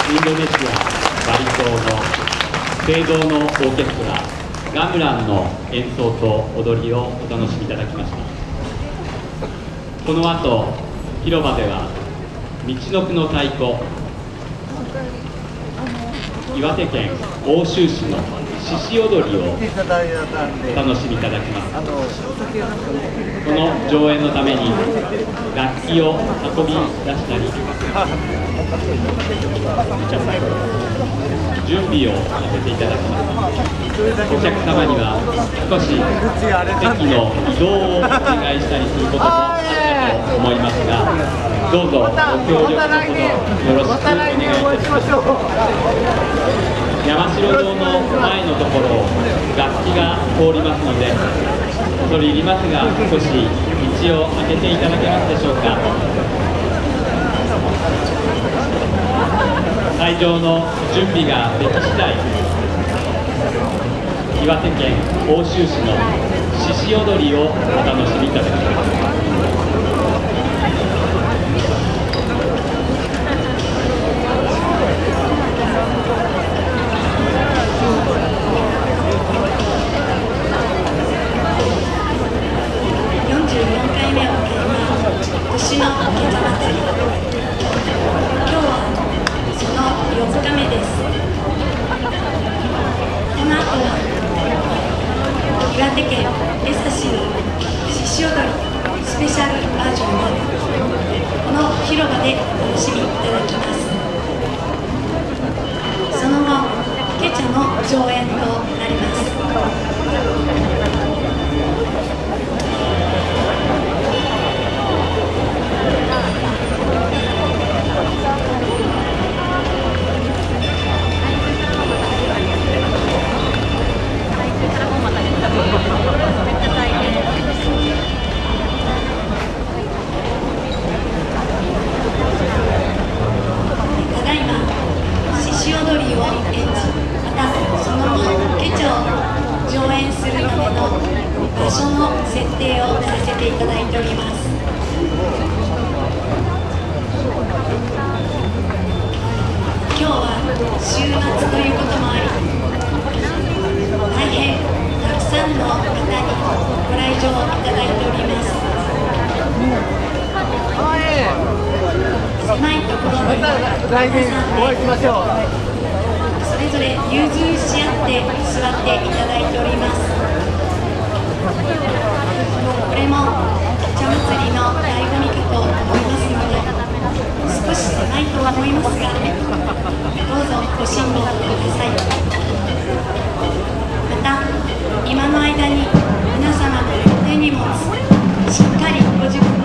インドネシア・バリ島の聖堂のオーケストラガムランの演奏と踊りをお楽しみいただきました。この後広場ではみちのくの太鼓、岩手県奥州市の獅子踊りをお楽しみいただきます。この上演のために楽器を運び出したり準備をさせていただきます。お客様には少し席の移動をお願いしたりすることもあったと思いますが、どうぞご協力のほどよろしくお願いいたします。山城堂の前のところを楽器が通りますので恐れ入りますが、少し道を開けていただけますでしょうか。会場の準備ができ次第、岩手県奥州市の獅子踊りをお楽しみいただきます。年のケチャ祭り、今日はその4日目です。この後は岩手県江差の獅子踊りスペシャルバージョンをこの広場でお楽しみいただきます。その後ケチャの上演となります。場所の設定をさせていただいております。今日は週末ということもあり、大変たくさんの方にご来場いただいております。狭いところに皆さんでそれぞれ融通し合って座っていただいております。これもケチャ祭りの醍醐味かと思いますので、少し狭いとは思いますが、どうぞご辛抱ください。また、今の間に皆様の手荷物、しっかりご準備